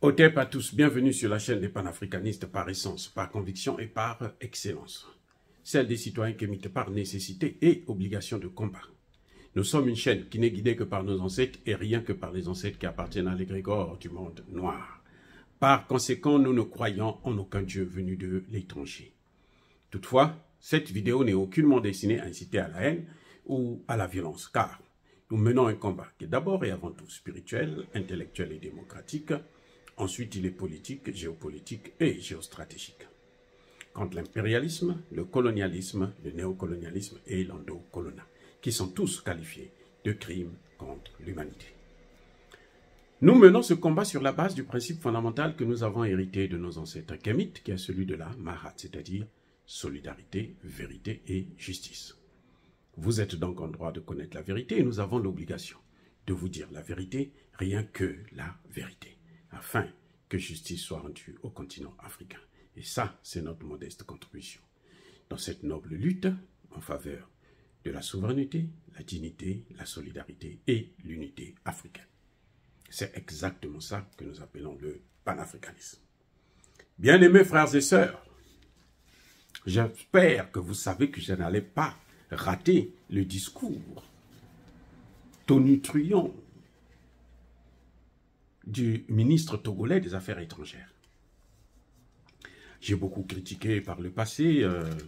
Otep à tous, bienvenue sur la chaîne des panafricanistes par essence, par conviction et par excellence. Celle des citoyens qui imitent par nécessité et obligation de combat. Nous sommes une chaîne qui n'est guidée que par nos ancêtres et rien que par les ancêtres qui appartiennent à l'égrégore du monde noir. Par conséquent, nous ne croyons en aucun Dieu venu de l'étranger. Toutefois, cette vidéo n'est aucunement destinée à inciter à la haine ou à la violence, car nous menons un combat qui est d'abord et avant tout spirituel, intellectuel et démocratique. Ensuite, il est politique, géopolitique et géostratégique. Contre l'impérialisme, le colonialisme, le néocolonialisme et l'endocoloniat, qui sont tous qualifiés de crimes contre l'humanité. Nous menons ce combat sur la base du principe fondamental que nous avons hérité de nos ancêtres kémites, qui est celui de la Mahat, c'est-à-dire solidarité, vérité et justice. Vous êtes donc en droit de connaître la vérité et nous avons l'obligation de vous dire la vérité, rien que la vérité, afin que justice soit rendue au continent africain. Et ça, c'est notre modeste contribution dans cette noble lutte en faveur de la souveraineté, la dignité, la solidarité et l'unité africaine. C'est exactement ça que nous appelons le panafricanisme. Bien-aimés frères et sœurs, j'espère que vous savez que je n'allais pas rater le discours tonitruant du ministre togolais des Affaires étrangères. J'ai beaucoup critiqué par le passé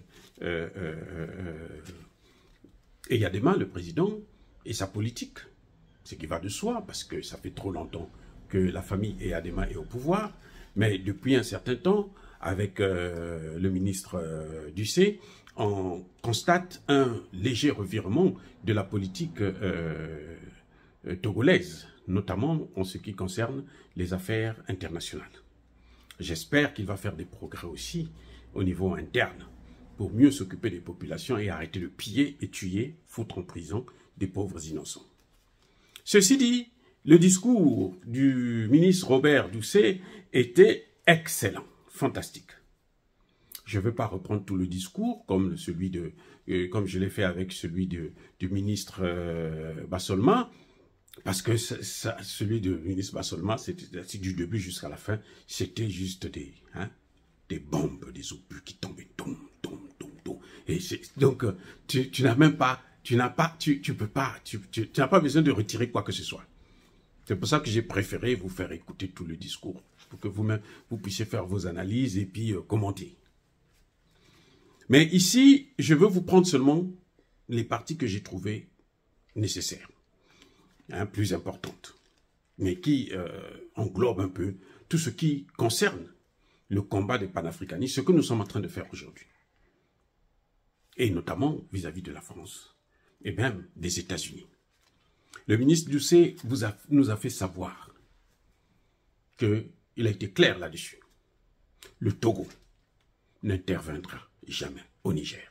Eyadema, le président, et sa politique, ce qui va de soi, parce que ça fait trop longtemps que la famille Eyadema est au pouvoir, mais depuis un certain temps, avec le ministre Ducé, on constate un léger revirement de la politique togolaise, notamment en ce qui concerne les affaires internationales. J'espère qu'il va faire des progrès aussi au niveau interne pour mieux s'occuper des populations et arrêter de piller et tuer, foutre en prison des pauvres innocents. Ceci dit, le discours du ministre Robert Ducé était excellent, fantastique. Je ne vais pas reprendre tout le discours comme comme je l'ai fait avec celui du ministre Bassolma, parce que celui du ministre Bassolma, c'était du début jusqu'à la fin, c'était juste des bombes, des obus qui tombaient, tom, tom, tom, tom. Et donc, tu n'as même pas, tu n'as pas besoin de retirer quoi que ce soit. C'est pour ça que j'ai préféré vous faire écouter tout le discours, pour que vous-même, vous puissiez faire vos analyses et puis commenter. Mais ici, je veux vous prendre seulement les parties que j'ai trouvées nécessaires, plus importantes, mais qui englobent un peu tout ce qui concerne le combat des panafricanistes, ce que nous sommes en train de faire aujourd'hui. Et notamment vis-à-vis de la France et même des États-Unis. Le ministre Ducé nous a fait savoir qu'il a été clair là-dessus. Le Togo n'interviendra jamais au Niger.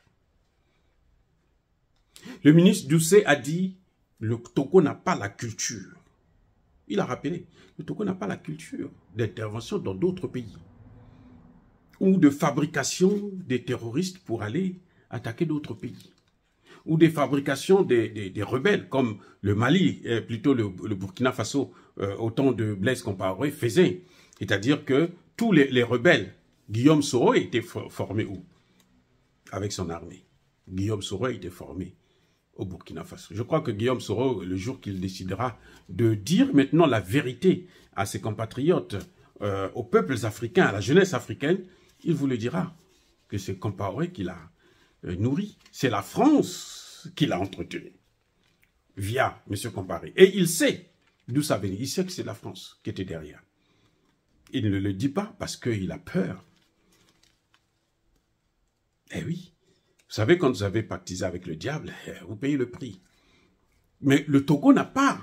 Le ministre Ducé a dit le Togo n'a pas la culture. Il a rappelé, le Togo n'a pas la culture d'intervention dans d'autres pays ou de fabrication des terroristes pour aller attaquer d'autres pays ou des fabrications des rebelles comme le Mali, plutôt le Burkina Faso, au temps de Blaise Compaoré faisait. C'est-à-dire que tous les rebelles, Guillaume Soro était formé où? Avec son armée. Guillaume Soro a été formé au Burkina Faso. Je crois que Guillaume Soro, le jour qu'il décidera de dire maintenant la vérité à ses compatriotes, aux peuples africains, à la jeunesse africaine, il vous le dira que c'est Compaoré qui l'a nourri. C'est la France qui l'a entretenu via M. Compaoré. Et il sait d'où ça venait. Il sait que c'est la France qui était derrière. Il ne le dit pas parce qu'il a peur. Eh oui, vous savez, quand vous avez pactisé avec le diable, vous payez le prix. Mais le Togo n'a pas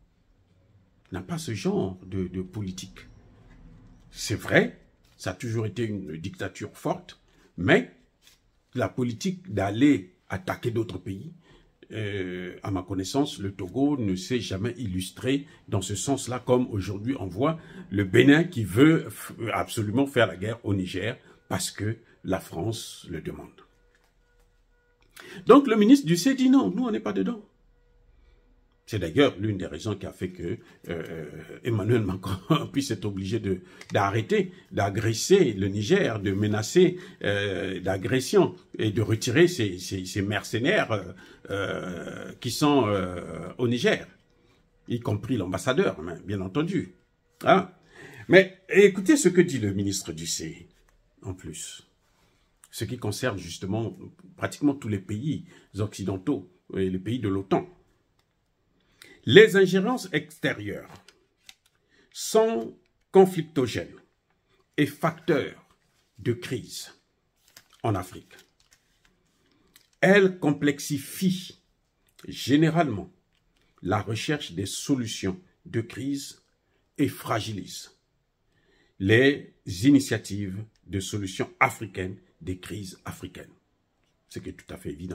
ce genre de politique. C'est vrai, ça a toujours été une dictature forte, mais la politique d'aller attaquer d'autres pays, à ma connaissance, le Togo ne s'est jamais illustré dans ce sens-là, comme aujourd'hui on voit le Bénin qui veut absolument faire la guerre au Niger parce que la France le demande. Donc le ministre Ducé dit non, nous on n'est pas dedans. C'est d'ailleurs l'une des raisons qui a fait que Emmanuel Macron puisse être obligé d'arrêter, d'agresser le Niger, de menacer d'agression et de retirer ces mercenaires qui sont au Niger, y compris l'ambassadeur, bien entendu. Hein? Mais écoutez ce que dit le ministre du C, en plus. Ce qui concerne justement pratiquement tous les pays occidentaux et les pays de l'OTAN. Les ingérences extérieures sont conflictogènes et facteurs de crise en Afrique. Elles complexifient généralement la recherche des solutions de crise et fragilisent les initiatives de solutions africaines des crises africaines. Ce qui est tout à fait évident.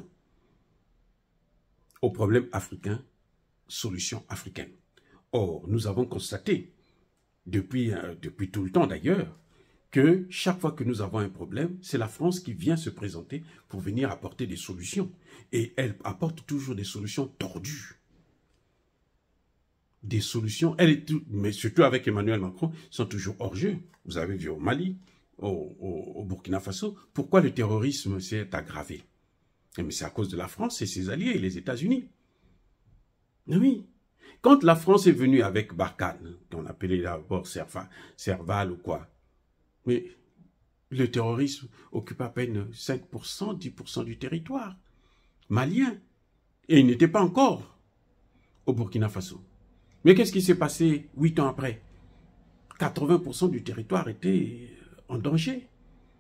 Aux problèmes africains, solution africaine. Or, nous avons constaté, depuis tout le temps d'ailleurs, que chaque fois que nous avons un problème, c'est la France qui vient se présenter pour venir apporter des solutions. Et elle apporte toujours des solutions tordues. Des solutions, mais surtout avec Emmanuel Macron, sont toujours hors jeu. Vous avez vu au Mali, au Burkina Faso, pourquoi le terrorisme s'est aggravé? Mais c'est à cause de la France et ses alliés, les États-Unis. Oui. Quand la France est venue avec Barkhane, qu'on appelait d'abord Serval ou quoi, mais le terrorisme occupe à peine 5%, 10% du territoire malien. Et il n'était pas encore au Burkina Faso. Mais qu'est-ce qui s'est passé 8 ans après? 80% du territoire était en danger.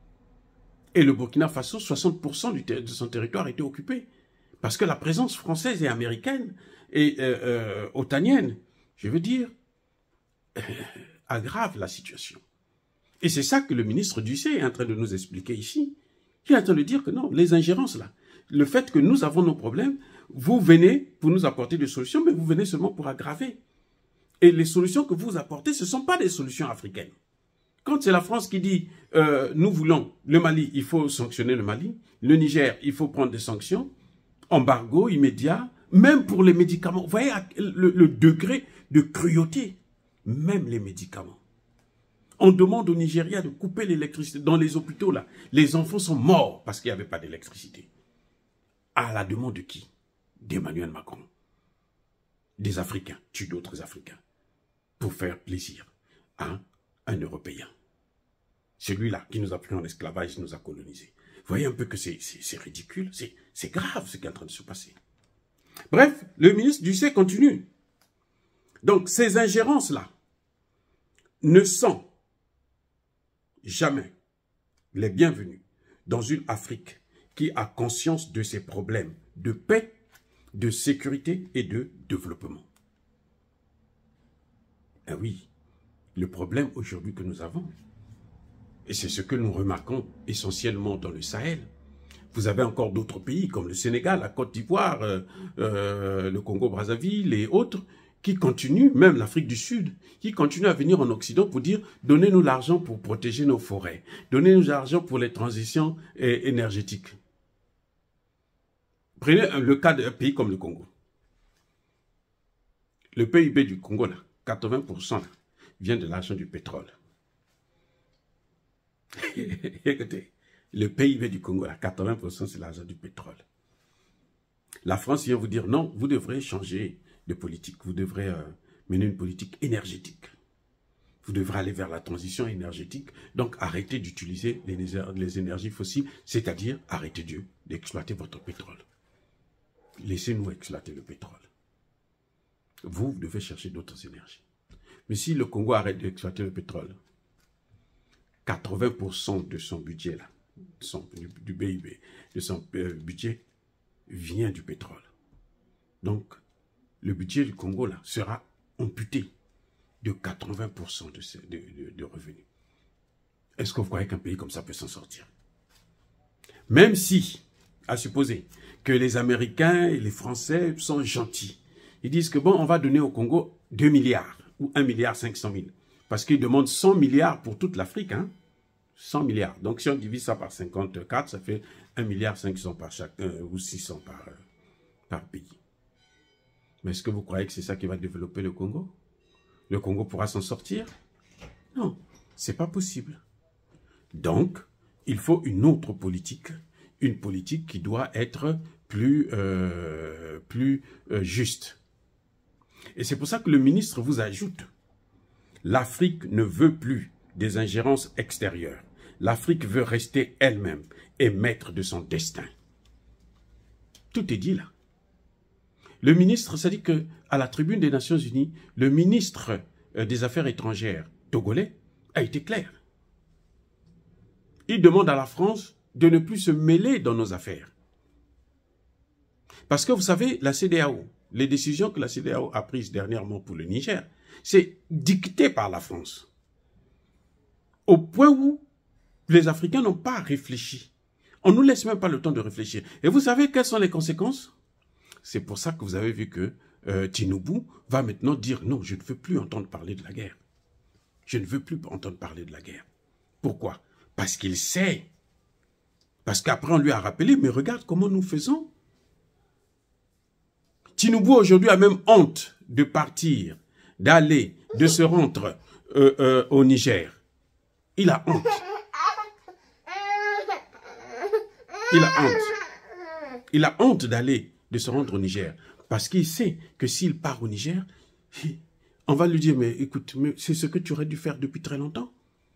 Et le Burkina Faso, 60% de son territoire était occupé. Parce que la présence française et américaine et otanienne, je veux dire, aggrave la situation. Et c'est ça que le ministre Ducé est en train de nous expliquer ici. Il est en train de dire que non, les ingérences là, le fait que nous avons nos problèmes, vous venez pour nous apporter des solutions, mais vous venez seulement pour aggraver. Et les solutions que vous apportez, ce ne sont pas des solutions africaines. Quand c'est la France qui dit nous voulons le Mali, il faut sanctionner le Mali, le Niger, il faut prendre des sanctions, embargo immédiat, même pour les médicaments. Vous voyez le degré de cruauté, même les médicaments. On demande au Nigeria de couper l'électricité. Dans les hôpitaux, là, les enfants sont morts parce qu'il n'y avait pas d'électricité. À la demande de qui? D'Emmanuel Macron. Des Africains tuent d'autres Africains pour faire plaisir à un Européen. Celui-là qui nous a pris en esclavage, nous a colonisés. Vous voyez un peu que c'est ridicule, c'est grave ce qui est en train de se passer. Bref, le ministre Ducé continue. Donc, ces ingérences-là ne sont jamais les bienvenus dans une Afrique qui a conscience de ses problèmes de paix, de sécurité et de développement. Ah oui, le problème aujourd'hui que nous avons, et c'est ce que nous remarquons essentiellement dans le Sahel, vous avez encore d'autres pays comme le Sénégal, la Côte d'Ivoire, le Congo-Brazzaville et autres, qui continuent, même l'Afrique du Sud, qui continuent à venir en Occident pour dire « donnez-nous l'argent pour protéger nos forêts, donnez-nous l'argent pour les transitions énergétiques ». Prenez le cas d'un pays comme le Congo. Le PIB du Congo, là, 80% là, vient de l'argent du pétrole. Écoutez, le PIB du Congo, là, 80% c'est l'argent du pétrole. La France vient vous dire non, vous devrez changer de politique, vous devrez mener une politique énergétique. Vous devrez aller vers la transition énergétique, donc arrêtez d'utiliser les énergies fossiles, c'est-à-dire arrêtez d'exploiter votre pétrole. Laissez-nous exploiter le pétrole. Vous devez chercher d'autres énergies. Mais si le Congo arrête d'exploiter le pétrole, 80% de son budget, là, du PIB, de son budget, vient du pétrole. Donc, le budget du Congo là, sera amputé de 80% de revenus. Est-ce que vous croyez qu'un pays comme ça peut s'en sortir? Même si, à supposer que les Américains et les Français sont gentils, ils disent que bon, on va donner au Congo 2 milliards ou 1,5 milliard, parce qu'ils demandent 100 milliards pour toute l'Afrique, hein? 100 milliards. Donc, si on divise ça par 54, ça fait 1,5 milliard par chacun, ou 600 par pays. Mais est-ce que vous croyez que c'est ça qui va développer le Congo? Le Congo pourra s'en sortir? Non, c'est pas possible. Donc, il faut une autre politique, une politique qui doit être plus juste. Et c'est pour ça que le ministre vous ajoute, l'Afrique ne veut plus des ingérences extérieures. L'Afrique veut rester elle-même et maître de son destin. Tout est dit là. Le ministre, ça dit que à la tribune des Nations Unies, le ministre des Affaires étrangères togolais a été clair. Il demande à la France de ne plus se mêler dans nos affaires. Parce que vous savez, la CEDEAO, les décisions que la CEDEAO a prises dernièrement pour le Niger, c'est dicté par la France. Au point où les Africains n'ont pas réfléchi. On ne nous laisse même pas le temps de réfléchir. Et vous savez quelles sont les conséquences? C'est pour ça que vous avez vu que Tinubu va maintenant dire non, je ne veux plus entendre parler de la guerre. Je ne veux plus entendre parler de la guerre. Pourquoi? Parce qu'il sait. Parce qu'après on lui a rappelé, mais regarde comment nous faisons. Tinubu aujourd'hui a même honte de partir, d'aller, de se rendre au Niger. Il a honte. Il a honte. Il a honte d'aller, de se rendre au Niger. Parce qu'il sait que s'il part au Niger, on va lui dire, mais écoute, c'est ce que tu aurais dû faire depuis très longtemps.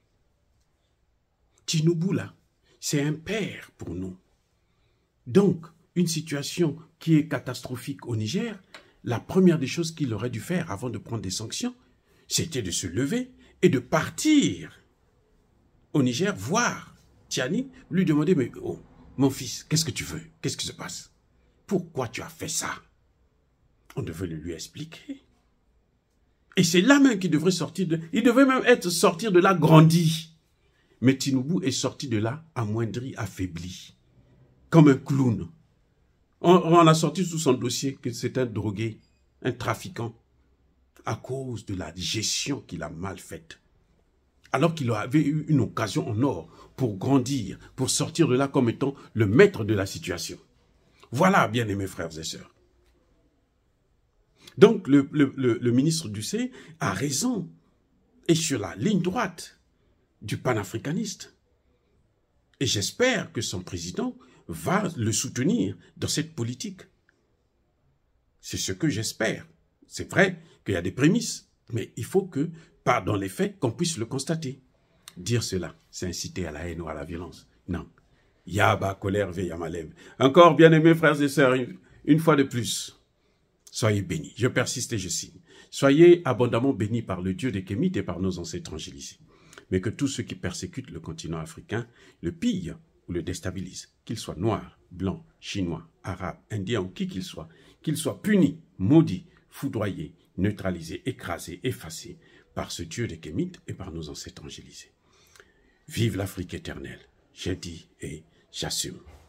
Tinubu, là, c'est un père pour nous. Donc, une situation qui est catastrophique au Niger, la première des choses qu'il aurait dû faire avant de prendre des sanctions, c'était de se lever et de partir au Niger, voir Tiani, lui demander, mais oh, mon fils, qu'est-ce que tu veux? Qu'est-ce qui se passe? Pourquoi tu as fait ça? On devait le lui expliquer. Et c'est là même qu'il devrait sortir de... Il devait même sortir de là grandi. Mais Tinubu est sorti de là amoindri, affaibli. Comme un clown. On a sorti sous son dossier que c'est un drogué, un trafiquant, à cause de la gestion qu'il a mal faite. Alors qu'il avait eu une occasion en or pour grandir, pour sortir de là comme étant le maître de la situation. Voilà, bien-aimés frères et sœurs. Donc, le ministre Ducé a raison, et sur la ligne droite du panafricaniste. Et j'espère que son président va le soutenir dans cette politique. C'est ce que j'espère. C'est vrai qu'il y a des prémices, mais il faut que, par dans les faits, qu'on puisse le constater. Dire cela, c'est inciter à la haine ou à la violence. Non. Yaba, colère, veille à ma lèvre. Encore, bien-aimés frères et sœurs, une fois de plus, soyez bénis. Je persiste et je signe. Soyez abondamment bénis par le Dieu des Kémites et par nos ancêtres angélisés. Mais que tous ceux qui persécutent le continent africain le pillent ou le déstabilisent, qu'ils soient noirs, blancs, chinois, arabes, indiens ou qui qu'ils soient punis, maudits, foudroyés, neutralisés, écrasés, effacés par ce Dieu des Kémites et par nos ancêtres angélisés. Vive l'Afrique éternelle, j'ai dit et j'assume.